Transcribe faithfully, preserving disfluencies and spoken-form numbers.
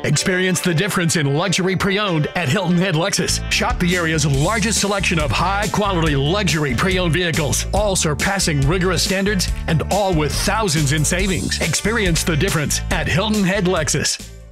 Experience the difference in luxury pre-owned at Hilton Head Lexus. Shop the area's largest selection of high-quality luxury pre-owned vehicles, all surpassing rigorous standards and all with thousands in savings. Experience the difference at Hilton Head Lexus.